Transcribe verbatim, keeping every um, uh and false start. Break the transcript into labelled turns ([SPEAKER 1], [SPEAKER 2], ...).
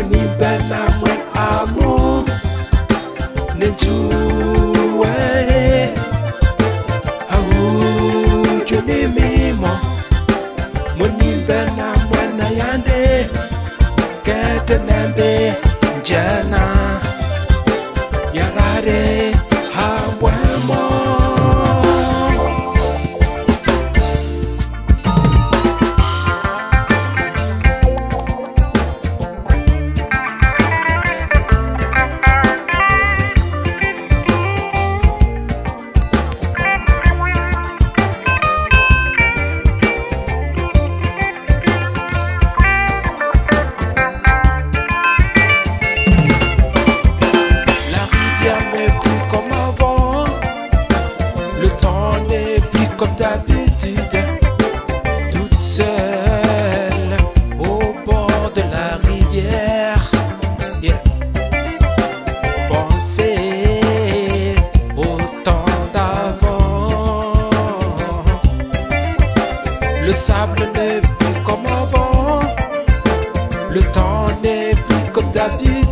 [SPEAKER 1] Money bena mwen amour Nenchouwe Aou Juni mimo Money bena mwen ayande Kete nembe Jana Yagare Habwemo Comme d'habitude, toute seule au bord de la rivière. Yeah. Pensez au temps d'avant. Le sable n'est plus comme avant. Le temps n'est plus comme d'habitude.